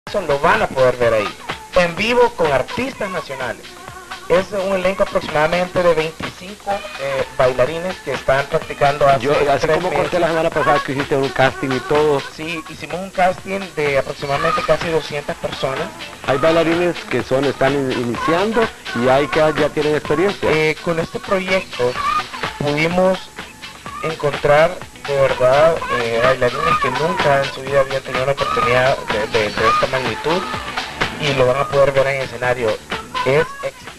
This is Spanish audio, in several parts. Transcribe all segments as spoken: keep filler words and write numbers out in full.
lo van a poder ver ahí, en vivo con artistas nacionales. Es un elenco aproximadamente de veinticinco eh, bailarines que están practicando hace Yo, así tres como meses. conté la semana pasada que hiciste un casting y todo. Sí, hicimos un casting de aproximadamente casi doscientas personas. Hay bailarines que son están in iniciando y hay que ya tienen experiencia. Eh, con este proyecto pudimos encontrar de verdad eh, bailarines que nunca en su vida habían tenido una oportunidad de, de, de esta magnitud y lo van a poder ver en escenario. Es exquisito.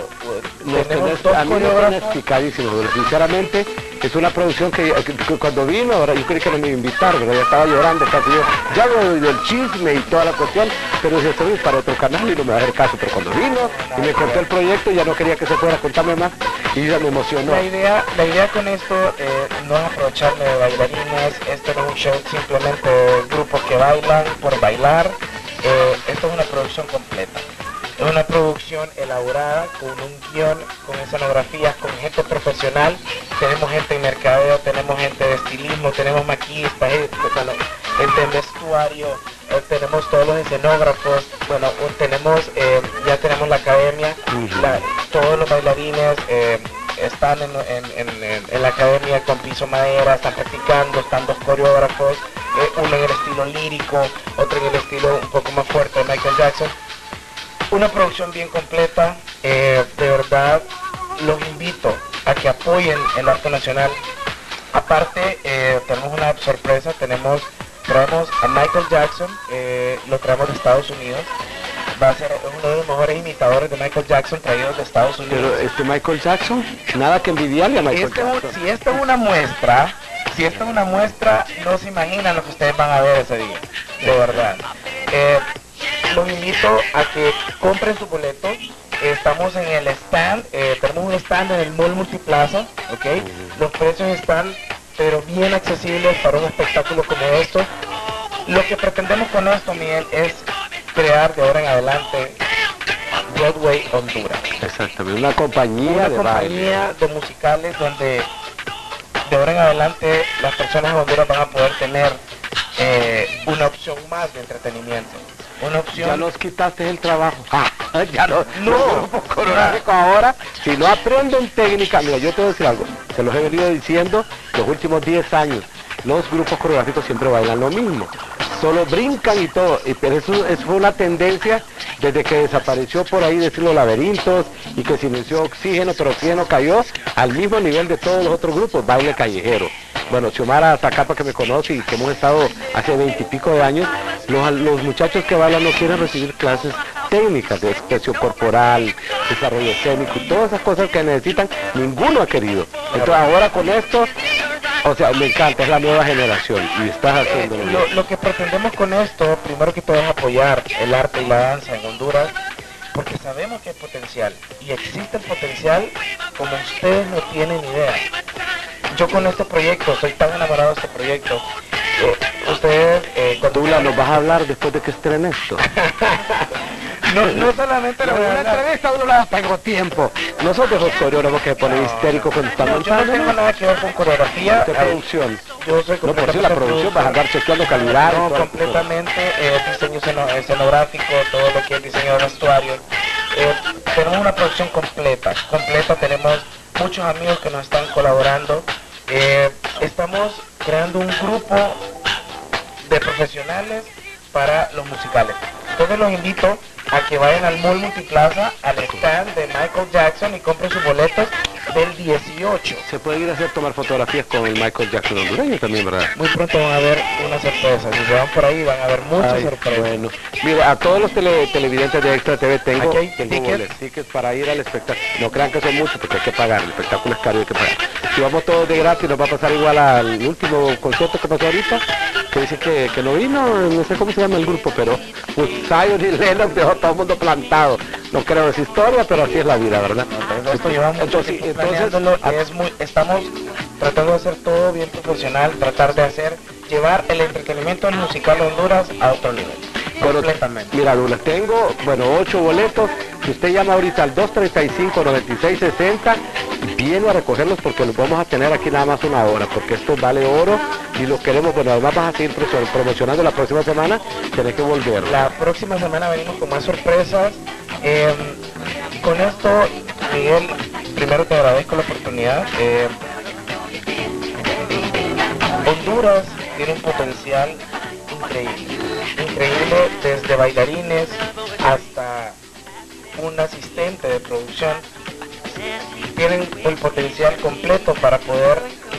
Nos Tenemos tenés, dos a mí me coreógrafos. tenés picadísimo, pero sinceramente es una producción que, que, que cuando vino, ahora yo creí que no me iba a invitar, pero ya estaba llorando casi yo, ya lo del chisme y toda la cuestión, pero dije, esto es para otro canal y no me va a hacer caso, pero cuando vino y me contó el proyecto ya no quería que se fuera a contarme más y ya me emocionó. La idea, la idea con esto eh, no es aprovecharme de bailarines, esto no es un show simplemente de grupos que bailan por bailar, eh, esto es una producción completa. Es una producción elaborada con un guión, con escenografías, con gente profesional. Tenemos gente en mercadeo, tenemos gente de estilismo, tenemos maquillistas, bueno, gente en vestuario, eh, tenemos todos los escenógrafos, bueno, tenemos, eh, ya tenemos la academia, la, todos los bailarines eh, están en, en, en, en la academia con piso madera, están practicando, están dos coreógrafos, eh, uno en el estilo lírico, otro en el estilo un poco más fuerte de Michael Jackson. Una producción bien completa, eh, de verdad los invito a que apoyen el arte nacional. Aparte eh, tenemos una sorpresa, tenemos, traemos a Michael Jackson, eh, lo traemos de Estados Unidos, va a ser uno de los mejores imitadores de Michael Jackson traídos de Estados Unidos. Pero este Michael Jackson, nada que envidiarle a Michael este Jackson. Un, si esta es una muestra, si esta es una muestra, no se imaginan lo que ustedes van a ver ese día, de verdad. Eh, Los invito a que compren su boleto. Estamos en el stand, eh, tenemos un stand en el Mall Multiplaza, ¿ok? Los precios están, pero bien accesibles para un espectáculo como esto. Lo que pretendemos con esto, Miguel, es crear de ahora en adelante Broadway Honduras. Exactamente, una compañía Una de compañía baile. de musicales donde de ahora en adelante las personas en Honduras van a poder tener eh, una opción más de entretenimiento. Una opción. Ya nos quitaste el trabajo. Ah, ya no. No, Coreográfico ahora, si no aprenden técnica, mira, yo te voy a decir algo, se los he venido diciendo los últimos diez años, los grupos coreográficos siempre bailan lo mismo, solo brincan y todo, y, pero eso, eso fue una tendencia desde que desapareció por ahí decir los laberintos y que se inició Oxígeno, pero Oxígeno cayó al mismo nivel de todos los otros grupos, baile callejero. Bueno, Xiomara Zacapa, que me conoce y que hemos estado hace veintipico de años, los, los muchachos que bailan no quieren recibir clases técnicas de expresión corporal, desarrollo escénico y todas esas cosas que necesitan, ninguno ha querido. Entonces ahora con esto, o sea, me encanta, es la nueva generación y estás haciendo Eh, lo, lo que pretendemos con esto, primero que todo, es apoyar el arte y la danza en Honduras, porque sabemos que hay potencial y existe el potencial como ustedes no tienen idea. Yo con este proyecto, soy tan enamorado de este proyecto. Eh, ustedes, eh, cuando Dula, ¿nos vas a hablar después de que estrene esto? no, no solamente lo voy a Una hablar. entrevista uno la tengo tiempo. Nosotros los coreógrafos que ponen histérico cuando estamos No, yo no tengo nada que ver con coreografía. de eh, producción. Yo soy No, por si la completamente producción vas a andar chequeando No, calidad. y todas las completamente, eh, diseño esceno- escenográfico, todo lo que es diseño de vestuario. Eh, tenemos una producción completa, completa, tenemos muchos amigos que nos están colaborando. Eh, estamos creando un grupo de profesionales para los musicales. Entonces los invito a que vayan al Mall Multiplaza, al stand de Michael Jackson y compren sus boletos del dieciocho. Se puede ir a hacer tomar fotografías con el Michael Jackson hondureño también, ¿verdad? Muy pronto van a ver una sorpresa. Si se van por ahí van a ver muchas Ay, sorpresas. bueno, mira, a todos los tele, televidentes de Extra T V tengo, Aquí hay tengo tickets. boletos, tickets para ir al espectáculo. No crean que son muchos porque hay que pagar, el espectáculo es caro y hay que pagar. Si vamos todos de gratis nos va a pasar igual al último concierto que pasó ahorita, que dice que, que no vino, no sé cómo se llama el grupo, pero pues Zion y Lennox dejó todo el mundo plantado. No creo esa historia, pero así es la vida, ¿verdad? Entonces, esto llevamos mucho entonces, tiempo entonces planeándolo, es muy, estamos tratando de hacer todo bien profesional, tratar de hacer, llevar el entretenimiento musical de Honduras a otro nivel. Bueno, completamente. mira, Lula, tengo, bueno, ocho boletos. Si usted llama ahorita al dos treinta y cinco, noventa y seis sesenta, viene a recogerlos porque los vamos a tener aquí nada más una hora, porque esto vale oro y lo queremos, bueno, además vas a seguir promocionando la próxima semana, tenés que volver. La próxima semana venimos con más sorpresas. Eh, con esto, Miguel, primero te agradezco la oportunidad. Eh, Honduras tiene un potencial increíble, increíble desde bailarines hasta un asistente de producción. Tienen el potencial completo para poder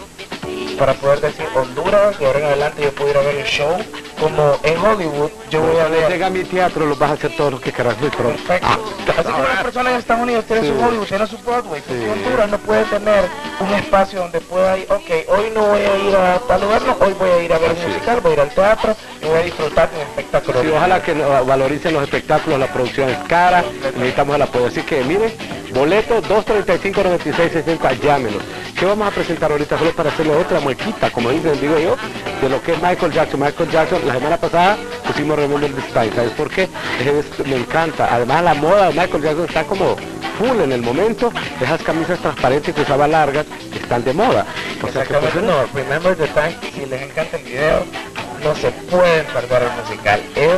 para poder decir Honduras, de ahora en adelante yo puedo ir a ver el show, como en Hollywood yo voy a ver. Llega a mi teatro, los vas a hacer todos los que quieras muy pronto. Perfecto. Ah, así como una persona en Estados Unidos tiene sí. su Hollywood, tiene su Broadway, sí. porque Honduras no puede tener un espacio donde pueda ir, ok, hoy no voy a ir a tal lugar, no, hoy voy a ir a ver un musical, voy a ir al teatro y voy a disfrutar de un espectáculo. Sí, ojalá que valoricen los espectáculos, la producción es cara, necesitamos el apoyo. Así que miren, boletos dos treinta y cinco, noventa y seis sesenta, llámenos. ¿Qué vamos a presentar ahorita? Solo para hacerle otra muequita, como dicen, digo yo, de lo que es Michael Jackson. Michael Jackson, la semana pasada pusimos Remember this Time. ¿Sabes por qué? Es, me encanta. Además la moda de Michael Jackson está como full en el momento. Esas camisas transparentes que usaba largas están de moda. O sea, que pues, no, Remember the Time, si les encanta el video, no se pueden perder el musical. Es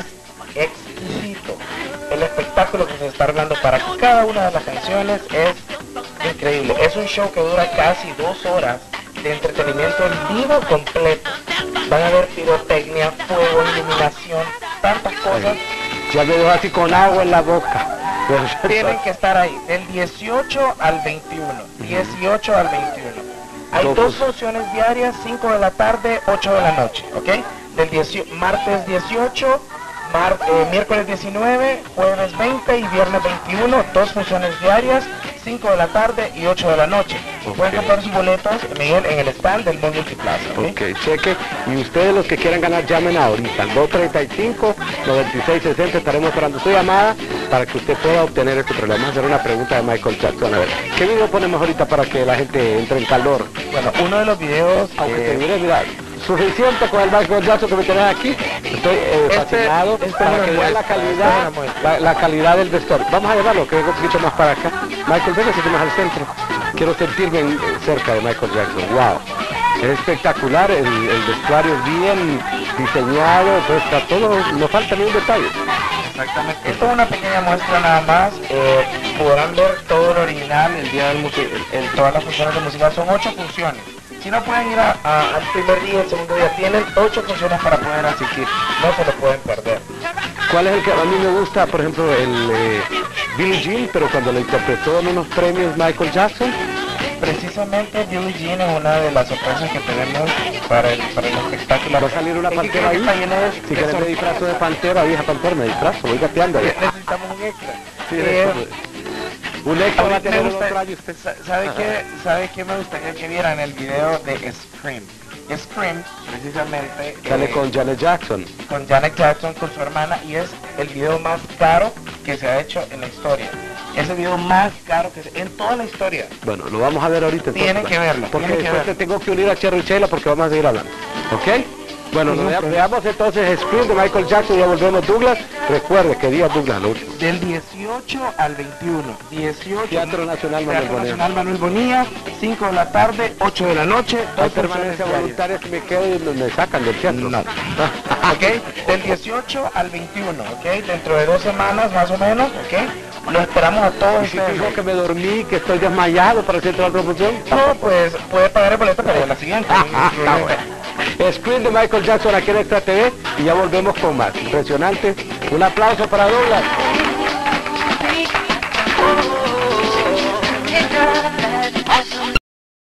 exquisito. El espectáculo que se está armando para cada una de las canciones es increíble. Es un show que dura casi dos horas de entretenimiento en vivo completo. Van a ver pirotecnia, fuego, iluminación, tantas cosas. Ya me dejo así con agua en la boca. Tienen que estar ahí, del dieciocho al veintiuno. dieciocho al veintiuno. Hay dos funciones diarias, cinco de la tarde, ocho de la noche, ¿ok? Del dieciocho, martes dieciocho, mar, eh, miércoles diecinueve, jueves veinte y viernes veintiuno, dos funciones diarias, cinco de la tarde y ocho de la noche. Okay. Pueden comprar sus boletos, Miguel, en el stand del Mall Multiplaza. ¿Okay? ok, cheque. Y ustedes los que quieran ganar, llamen ahorita al dos treinta y cinco, noventa y seis sesenta. Estaremos esperando su llamada para que usted pueda obtener este problema. Vamos a hacer una pregunta de Michael Jackson. A ver, ¿qué video ponemos ahorita para que la gente entre en calor? Bueno, uno de los videos... Aunque eh... te mire, mira, suficiente con el Michael Jackson que me tenés aquí. Estoy eh, este, fascinado este para que vean la calidad, la, la calidad del vestuario. Vamos a llevarlo, que venga un poquito más para acá. Michael, venga, si más al centro. Quiero sentirme en, cerca de Michael Jackson. Wow. Es espectacular, el, el vestuario es bien diseñado, pues está todo, no falta ni un detalle. Exactamente. Esto es una pequeña muestra nada más. Eh, podrán ver todo lo original el día del musical, todas las funciones de musical. Son ocho funciones. Si no pueden ir a, a, al primer día, el segundo día, tienen ocho funciones para poder asistir. No se lo pueden perder. ¿Cuál es el que a mí me gusta? Por ejemplo, el eh, Billie Jean, pero cuando lo interpretó en unos premios Michael Jackson. Precisamente Billie Jean es una de las sorpresas que tenemos para el, para el espectáculo. ¿Va a salir una pantera ahí? De, si querés me disfrazo de pantera, vieja pantera, me disfrazo, voy gateando ahí. Necesitamos un extra. Sí, eh, un extra va a tener un otro año usted. ¿Sabe qué? ¿Sabe qué me gustaría que vieran el video de Scream? Scream, precisamente. Sale eh, con Janet Jackson. Con Janet Jackson, con su hermana, y es el video más caro que se ha hecho en la historia. Es el video más caro que se, en toda la historia. Bueno, lo vamos a ver ahorita. Tienen entonces, que verlo. Porque tienen después que te tengo que unir a Cherry Chela porque vamos a seguir hablando. ¿Ok? Bueno, uh-huh, vea, veamos entonces Scream de Michael Jackson y ya volvemos. Douglas, recuerde que día Douglas, lo último. Del dieciocho al veintiuno. dieciocho, Teatro Nacional Manuel Teatro Bonilla. Nacional Manuel Bonilla, cinco de la tarde, ocho de la noche. Hay permanencia voluntaria que me quedo y me sacan del teatro. No. Ok, del dieciocho al veintiuno, ok, dentro de dos semanas más o menos, ok. Lo esperamos a todos. ¿Y si dijo que me dormí, que estoy desmayado para hacer toda la promoción? No, pues puede pagar el boleto para la siguiente. Screen de Michael Jackson aquí en Extra T V y ya volvemos con más. Impresionante. Un aplauso para Douglas.